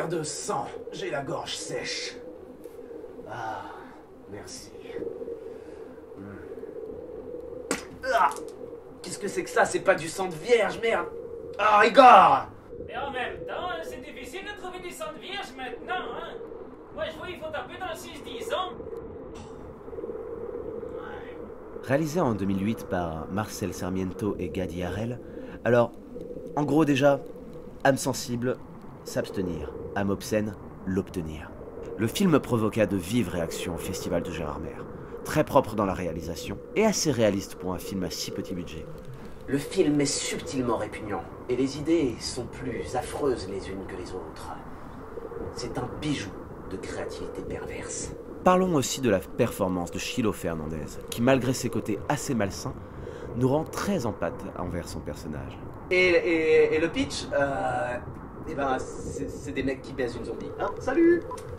verre de sang. J'ai la gorge sèche. Ah, merci. Ah, qu'est-ce que c'est que ça? C'est pas du sang de vierge, merde. Ah, Igor! Mais en même temps, c'est difficile de trouver du sang de vierge maintenant, hein. Moi, je vois, il faut taper dans le 6-10 ans. Réalisé en 2008 par Marcel Sarmiento et Gadi Harel, alors, en gros déjà, âme sensible, s'abstenir, âme obscène, l'obtenir. Le film provoqua de vives réactions au Festival de Gérardmer, très propre dans la réalisation et assez réaliste pour un film à si petit budget. Le film est subtilement répugnant, et les idées sont plus affreuses les unes que les autres. C'est un bijou de créativité perverse. Parlons aussi de la performance de Chilo Fernandez, qui malgré ses côtés assez malsains, nous rend très en pâte envers son personnage. Et le pitch, c'est des mecs qui baisent une zombie. Hein, salut!